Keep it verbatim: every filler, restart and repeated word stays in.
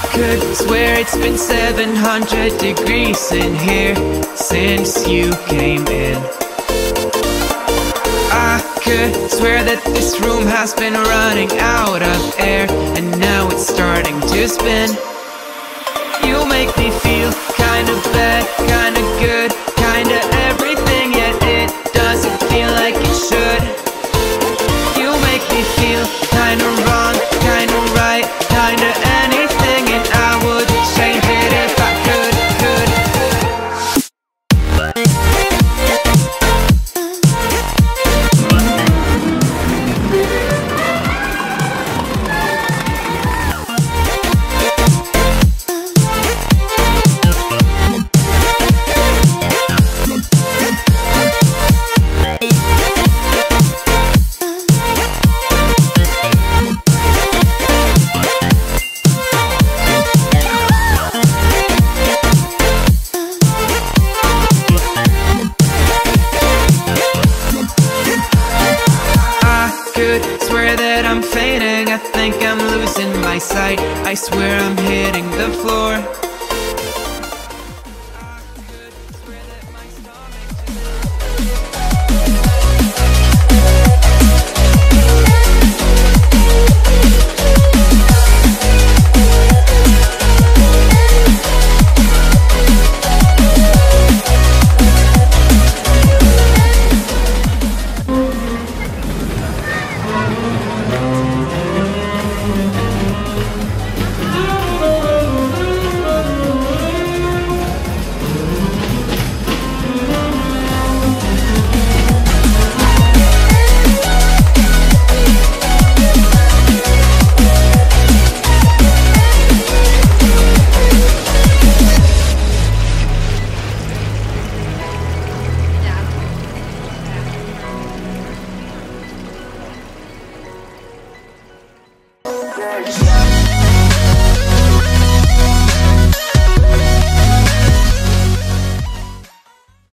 could swear it's been seven hundred degrees in here since you came in. I could swear that this room has been running out of air, and now it's starting to spin. You make me feel kinda bad, kinda good, kinda everything, yet it doesn't feel like it should. You make me feel kinda wrong, kinda right, kinda anything, and I would change it if I could, could. I'm fainting, I think I'm losing my sight. I swear I'm hitting the floor.